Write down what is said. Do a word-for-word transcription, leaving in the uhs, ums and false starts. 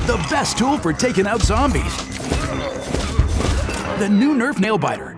the best tool for taking out zombies. The new Nerf Nailbiter.